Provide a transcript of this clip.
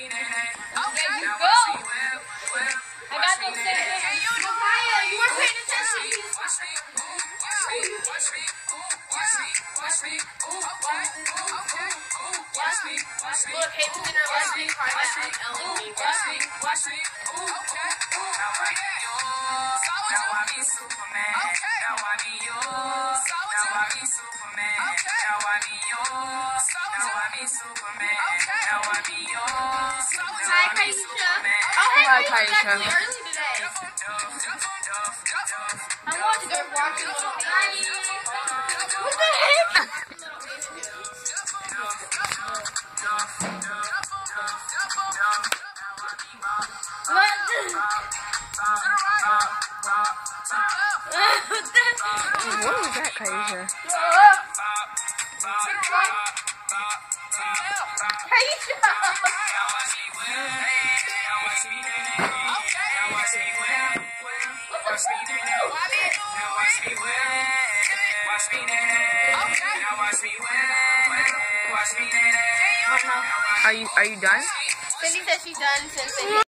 Okay, you go. I got those same things. Hey, Maya, you weren't paying attention. Look, Hayden's in her left knee, private, and Ellen me. Watch me. Now I be Superman. Now I be yours. Now I be Superman. Now I be yours. Now I be Superman. Now I be yours. Hi, Kaisha. Oh, hey, Hi, Kaisha. Kaisha. Actually early today. I want to go watch a little tiny. What the heck? What was that, Kaisha? Are you done? Cindy said she's done since